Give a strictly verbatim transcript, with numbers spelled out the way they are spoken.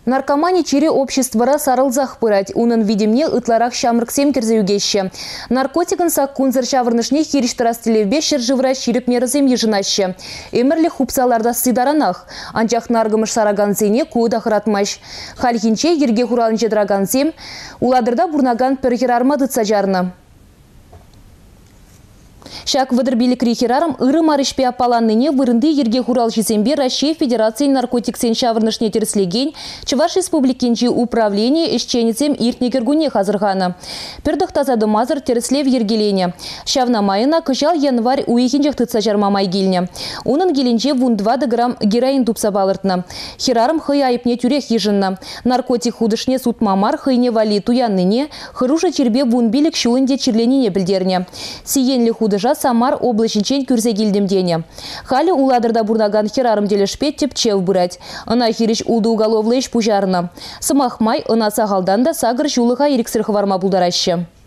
Наркомани чире обществора сарылзах пырать, унын видимне ытларах шамрыксем керзеюгеще. Наркотикын сак кунзыр шавырнышне хириштарастелевбе шержывра чиріп мерзем ежынаще. Эмірлі хупсаларда сыдаранах. Анчах наргымыш сараганзене куыда хыратмаш. Хальхинче ерге хуралын жедраганзем, уладырда бурнаган перхерармадыца жарны. Шак выдыр билік рейхерарым ыры марышпе апаланныне вырынды ерге хурал жезембе Россия Федерации наркотиксен шавырнышне терслеген Чуваш Республикинчи управление ишченецем иртнекергуне хазырғаны. Пердық тазады мазыр терслев ергелене. Шавна майына кышал январь уехинчех тыца жармамай гильне. Унын геленче вун двадцать грамм героин тупса балыртны. Херарым хый айыпне тюрех ежынны. Наркотик худышне суд мамар хыйне вали туянныне, хыруша чербе вун билік шуынде чирленине білдерне. Сиенлі худыжа Самар облачинчен күрзе келдемдене. Халі уладырда бурнаган херарым делешпет тепчев бұрать. Она хириш улды уголовлы еш пужарны. Сымахмай ына сағалдан да сағыр жулыға еріксір хварма бұлдарашы.